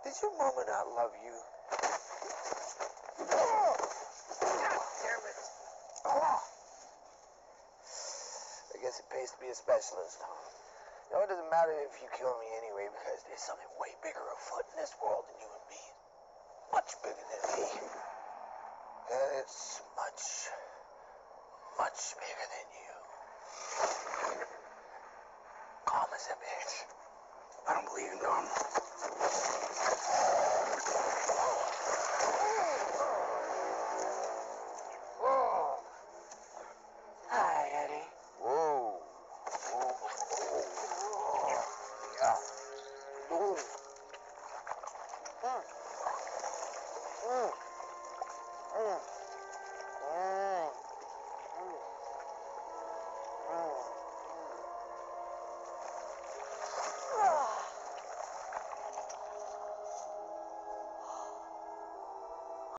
Did your mama not love you? God damn it. I guess it pays to be a specialist, huh? You know, it doesn't matter if you kill me anyway, because there's something way bigger afoot in this world than you and me. Much bigger than me. And it's much, much bigger than you. Calm as a bitch. I don't believe in karma.